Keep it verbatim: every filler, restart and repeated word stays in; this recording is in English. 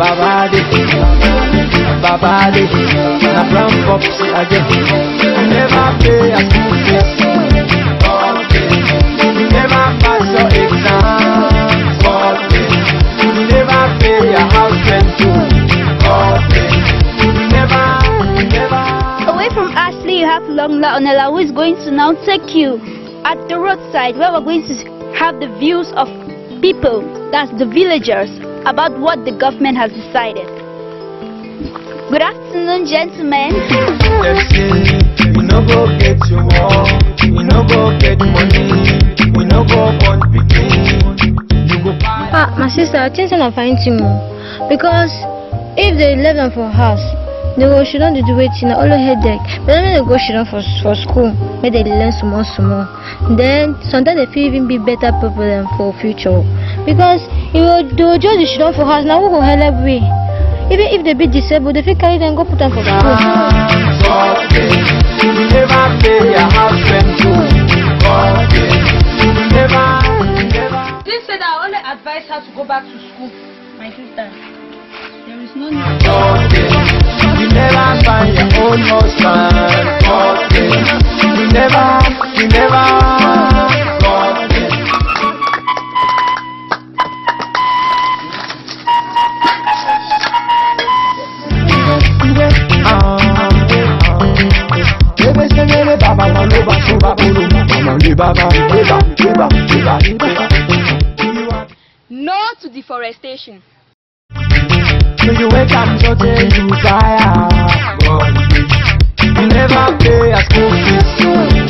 Babadi, Babadi, na from pops again. You never pay a school fees. You never pass your exams. You never pay your house rent too. You never, you never. Away from Ashley, you have Longla Onela, who is going to now take you at the roadside where we're going to have the views of people, that's the villagers, about what the government has decided. Good afternoon, gentlemen. We no go get you more, we no go get money, we no go want begin. Ah, my sister, I think I'm fine too. Because if they leave them for house, they go should not do waiting, all the headache. But then they go should not for for school, maybe they learn some more, some more. Then sometimes they feel even be better people than for future. Because if they will just should not for house, now who will help we? Even if they be disabled, if you carry them, go put them for school. You never pay your house rent too. You never, you never. They said I only advise her to go back to school. My sister, there is no need. You never find your own husband. You never, you never. No to deforestation. You wake up so tell you fire. You never pay a school fees.